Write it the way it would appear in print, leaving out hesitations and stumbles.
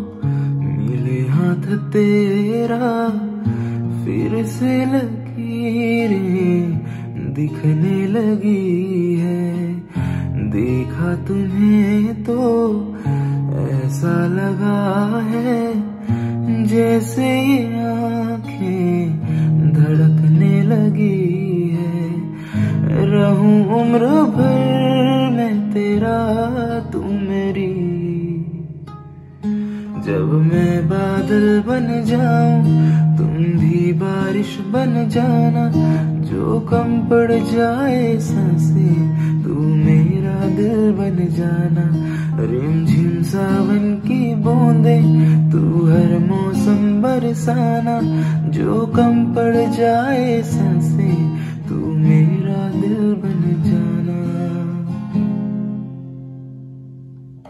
मिले हाथ तेरा फिर से लकीरें दिखने लगी है। देखा तुम्हें तो ऐसा लगा है जैसे ये आंखें धड़कने लगी है। रहूं उम्र भर मैं तेरा तू मेरी। जब मैं बादल बन जाऊं तुम भी बारिश बन जाना। जो कम पड़ जाए सांसें तू मेरा दिल बन जाना। रिमझिम सावन की बूंदें तू हर मौसम बरसाना। जो कम पड़ जाए सांसें